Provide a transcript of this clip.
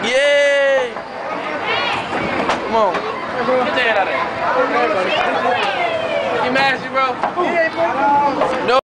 Yay! Come on. Get your head out of there. You mad, bro? No.